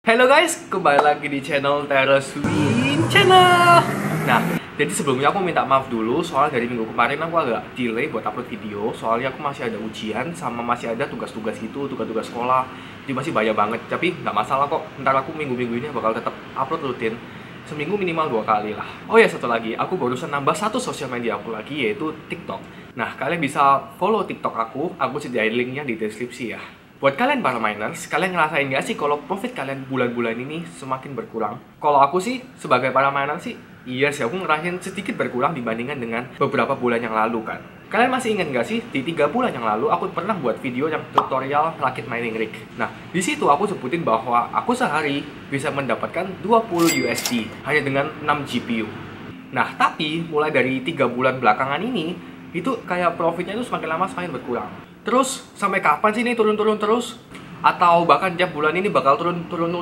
Halo guys, kembali lagi di channel Teraswin Channel. Nah, jadi sebelumnya aku minta maaf dulu soalnya dari minggu kemarin aku agak delay buat upload video. Soalnya aku masih ada ujian sama masih ada tugas-tugas gitu, tugas-tugas sekolah. Jadi masih banyak banget, tapi nggak masalah kok. Ntar aku minggu-minggu ini bakal tetap upload rutin. Seminggu minimal 2 kali lah. Oh ya, satu lagi, aku barusan nambah satu sosial media aku lagi, yaitu TikTok. Nah, kalian bisa follow TikTok aku sediain linknya di deskripsi ya. Buat kalian para miners, kalian ngerasain nggak sih kalau profit kalian bulan-bulan ini semakin berkurang? Kalau aku sih, sebagai para miner sih, iya sih aku ngerasain sedikit berkurang dibandingkan dengan beberapa bulan yang lalu kan. Kalian masih ingat nggak sih, di 3 bulan yang lalu aku pernah buat video yang tutorial rakit mining rig. Nah, di situ aku sebutin bahwa aku sehari bisa mendapatkan 20 USD hanya dengan 6 GPU. Nah, tapi mulai dari 3 bulan belakangan ini, itu kayak profitnya itu semakin lama semakin berkurang. Terus sampai kapan sih ini turun-turun terus? Atau bahkan tiap bulan ini bakal turun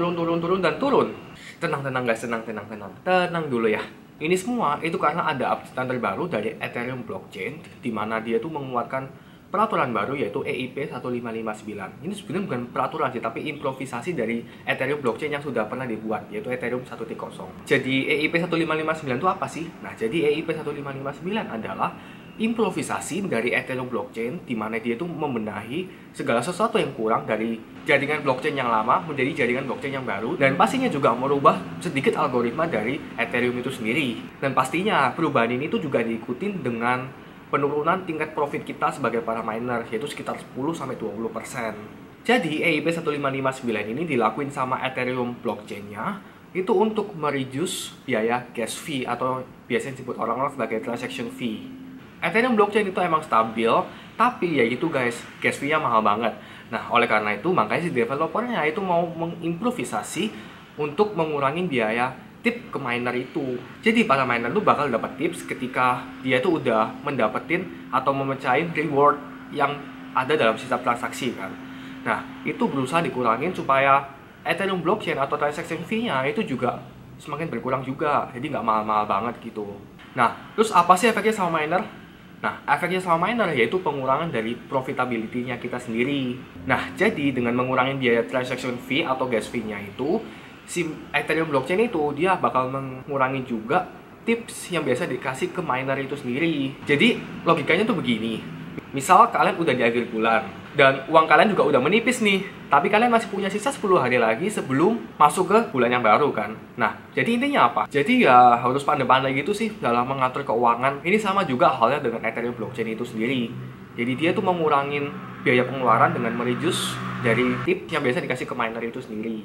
dan turun? Tenang guys, tenang dulu ya. Ini semua itu karena ada update terbaru dari Ethereum blockchain, di mana dia tuh mengeluarkan peraturan baru yaitu EIP 1559. Ini sebenarnya bukan peraturan sih, tapi improvisasi dari Ethereum blockchain yang sudah pernah dibuat, yaitu Ethereum 1.0. Jadi EIP 1559 itu apa sih? Nah, jadi EIP 1559 adalah improvisasi dari Ethereum blockchain, di mana dia itu membenahi segala sesuatu yang kurang dari jaringan blockchain yang lama menjadi jaringan blockchain yang baru, dan pastinya juga merubah sedikit algoritma dari Ethereum itu sendiri. Dan pastinya perubahan ini tuh juga diikuti dengan penurunan tingkat profit kita sebagai para miner, yaitu sekitar 10-20%. Jadi EIP 1559 ini dilakuin sama Ethereum blockchain-nya itu untuk mereduce biaya gas fee atau biasanya disebut orang-orang sebagai transaction fee. Ethereum blockchain itu emang stabil, tapi ya gitu guys, gas fee-nya mahal banget. Nah, oleh karena itu makanya si developernya itu mau mengimprovisasi untuk mengurangi biaya tip ke miner itu. Jadi para miner tuh bakal dapat tips ketika dia tuh udah mendapetin atau memecahin reward yang ada dalam setiap transaksi kan. Nah, itu berusaha dikurangin supaya Ethereum blockchain atau transaction fee-nya itu juga semakin berkurang juga. Jadi nggak mahal-mahal banget gitu. Nah, terus apa sih efeknya sama miner? Nah, efeknya sama miner yaitu pengurangan dari profitability-nya kita sendiri. Nah, jadi dengan mengurangi biaya transaction fee atau gas fee-nya itu, si Ethereum blockchain itu dia bakal mengurangi juga tips yang biasa dikasih ke miner itu sendiri. Jadi, logikanya tuh begini. Misal kalian udah di akhir bulan dan uang kalian juga udah menipis nih, tapi kalian masih punya sisa 10 hari lagi sebelum masuk ke bulan yang baru kan. Nah, jadi intinya apa? Jadi ya harus pandai-pandai gitu sih dalam mengatur keuangan. Ini sama juga halnya dengan Ethereum blockchain itu sendiri. Jadi dia tuh mengurangin biaya pengeluaran dengan mereduce dari tip yang biasa dikasih ke miner itu sendiri.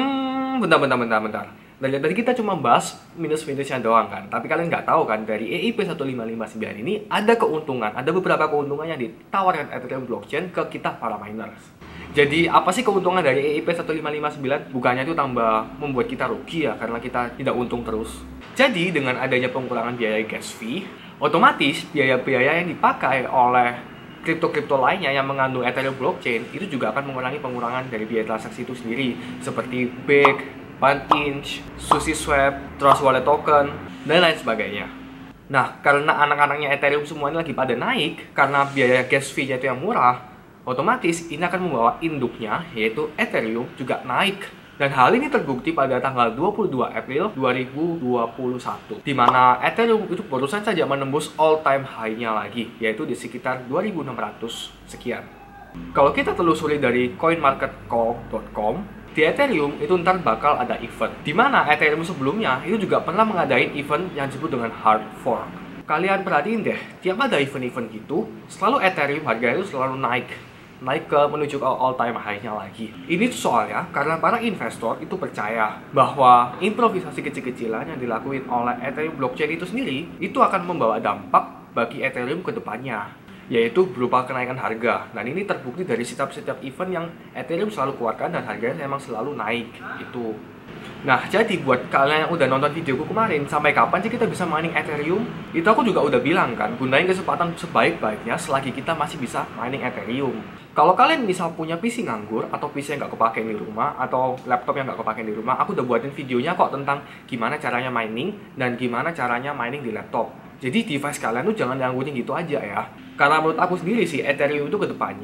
Bentar. Dari tadi kita cuma bahas minus-minusnya doang kan. Tapi kalian nggak tahu kan, dari EIP 1559 ini ada keuntungan. Ada beberapa keuntungan yang ditawarkan Ethereum blockchain ke kita para miners. Jadi apa sih keuntungan dari EIP 1559? Bukannya itu tambah membuat kita rugi ya, karena kita tidak untung terus. Jadi dengan adanya pengurangan biaya gas fee, otomatis biaya-biaya yang dipakai oleh kripto-kripto lainnya yang mengandung Ethereum blockchain itu juga akan mengurangi pengurangan dari biaya transaksi itu sendiri, seperti BEG, Binance, SushiSwap, Trust Wallet Token, dan lain sebagainya. Nah, karena anak-anaknya Ethereum semua ini lagi pada naik, karena biaya gas fee-nya itu yang murah, otomatis ini akan membawa induknya, yaitu Ethereum, juga naik. Dan hal ini terbukti pada tanggal 22 April 2021, di mana Ethereum itu barusan saja menembus all-time high-nya lagi, yaitu di sekitar 2.600 sekian. Kalau kita telusuri dari coinmarketcap.com, di Ethereum itu ntar bakal ada event, di mana Ethereum sebelumnya itu juga pernah mengadain event yang disebut dengan hard fork. Kalian perhatiin deh, tiap ada event-event gitu, selalu Ethereum harganya itu selalu naik ke menuju ke all-time high-nya lagi. Ini tuh soalnya karena para investor itu percaya bahwa improvisasi kecil-kecilan yang dilakuin oleh Ethereum blockchain itu sendiri itu akan membawa dampak bagi Ethereum ke depannya, yaitu berupa kenaikan harga. Dan ini terbukti dari setiap event yang Ethereum selalu keluarkan dan harganya memang selalu naik gitu. Nah, jadi buat kalian yang udah nonton videoku kemarin, sampai kapan sih kita bisa mining Ethereum? Itu aku juga udah bilang kan, gunain kesempatan sebaik-baiknya selagi kita masih bisa mining Ethereum. Kalau kalian misal punya PC nganggur, atau PC yang nggak kepake di rumah, atau laptop yang nggak kepake di rumah, aku udah buatin videonya kok tentang gimana caranya mining, dan gimana caranya mining di laptop. Jadi device kalian tuh jangan dianggurin gitu aja ya. Karena menurut aku sendiri sih, Ethereum itu kedepannya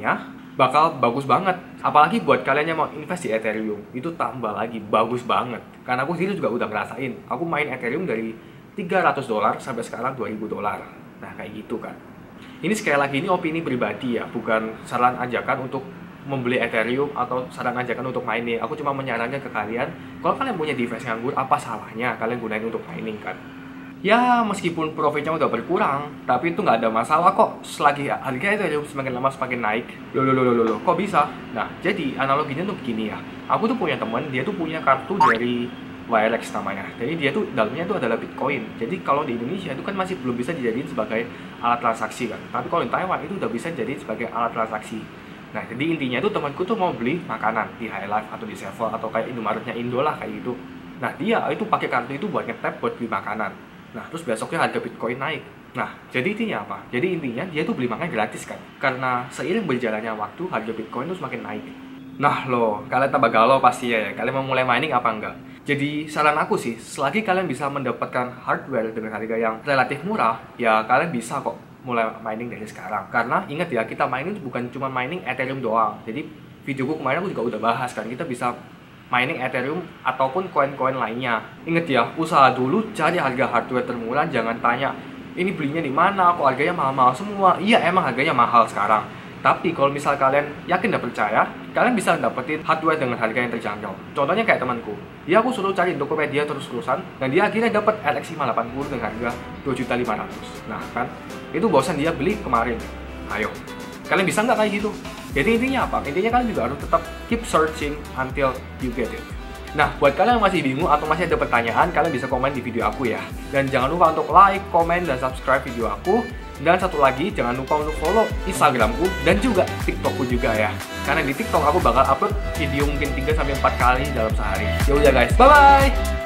bakal bagus banget. Apalagi buat kalian yang mau invest di Ethereum, itu tambah lagi bagus banget. Karena aku sendiri juga udah ngerasain. Aku main Ethereum dari $300 sampai sekarang $2.000. Nah, kayak gitu kan. Ini sekali lagi ini opini pribadi ya, bukan saran ajakan untuk membeli Ethereum atau saran ajakan untuk mining. Aku cuma menyarankan ke kalian, kalau kalian punya device nganggur, apa salahnya kalian gunain untuk mining kan? Ya, meskipun profitnya udah berkurang, tapi itu nggak ada masalah kok selagi harga Ethereum semakin lama semakin naik. Loh, kok bisa? Nah, jadi analoginya tuh begini ya. Aku tuh punya teman, dia tuh punya kartu dari Wirex namanya. Jadi dia tuh dalamnya tuh adalah Bitcoin. Jadi kalau di Indonesia itu kan masih belum bisa dijadiin sebagai alat transaksi kan. Tapi kalau di Taiwan itu udah bisa jadi sebagai alat transaksi. Nah, jadi intinya itu temanku tuh mau beli makanan di Highlife atau di Sevel atau kayak Indomaretnya Indo lah kayak gitu. Nah, dia itu pakai kartu itu buat nge-tap buat beli makanan. Nah, terus besoknya harga Bitcoin naik. Nah, jadi intinya apa? Jadi intinya dia tuh beli makanan gratis kan. Karena seiring berjalannya waktu, harga Bitcoin tuh semakin naik. Nah loh, kalian tambah galau pasti ya. Kalian mau mulai mining apa enggak? Jadi saran aku sih, selagi kalian bisa mendapatkan hardware dengan harga yang relatif murah, ya kalian bisa kok mulai mining dari sekarang. Karena ingat ya, kita mining bukan cuma mining Ethereum doang. Jadi videoku kemarin aku juga udah bahas kan, kita bisa mining Ethereum ataupun koin-koin lainnya. Ingat ya, usaha dulu cari harga hardware termurah, jangan tanya ini belinya di mana, kok harganya mahal-mahal semua. Iya, emang harganya mahal sekarang. Tapi kalau misal kalian yakin dan percaya, kalian bisa dapetin hardware dengan harga yang terjangkau. Contohnya kayak temanku, dia aku suruh cari Tokopedia terus-terusan, dan dia akhirnya dapat RX 580 dengan harga 2.500.000. Nah kan, itu bosan dia beli kemarin. Ayo, kalian bisa nggak kayak gitu? Jadi intinya apa? Intinya kalian juga harus tetap keep searching until you get it. Nah, buat kalian yang masih bingung atau masih ada pertanyaan, kalian bisa komen di video aku ya. Dan jangan lupa untuk like, komen, dan subscribe video aku. Dan satu lagi, jangan lupa untuk follow Instagramku dan juga TikTokku juga ya. Karena di TikTok aku bakal upload video mungkin 3-4 kali dalam sehari. Ya udah guys, bye-bye!